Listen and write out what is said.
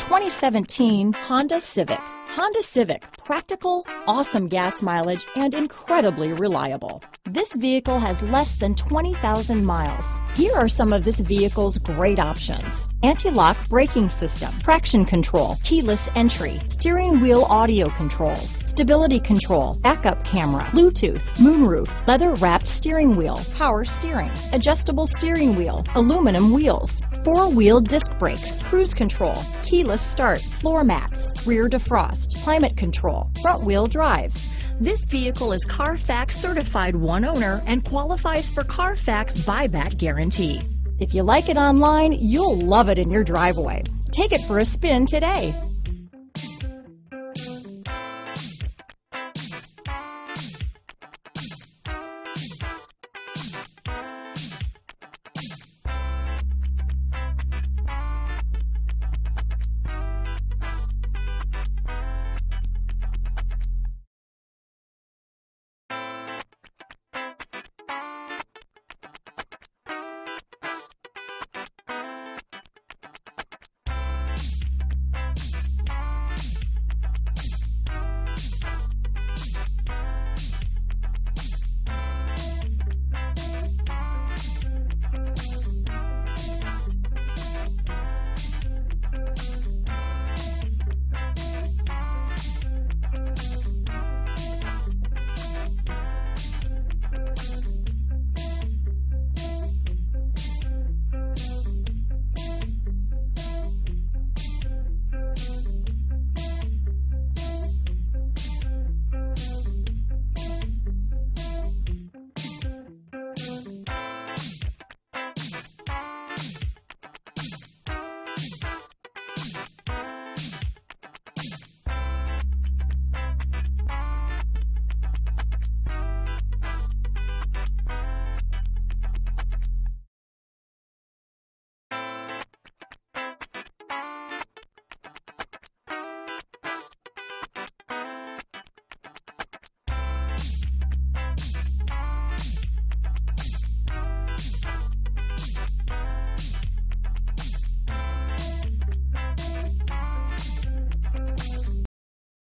2017 Honda Civic. Honda Civic, practical, awesome gas mileage, and incredibly reliable. This vehicle has less than 20,000 miles. Here are some of this vehicle's great options: anti-lock braking system, traction control, keyless entry, steering wheel audio controls, stability control, backup camera, Bluetooth, moonroof, leather-wrapped steering wheel, power steering, adjustable steering wheel, aluminum wheels, four-wheel disc brakes, cruise control, keyless start, floor mats, rear defrost, climate control, front-wheel drive. This vehicle is Carfax certified one owner and qualifies for Carfax buyback guarantee. If you like it online, you'll love it in your driveway. Take it for a spin today.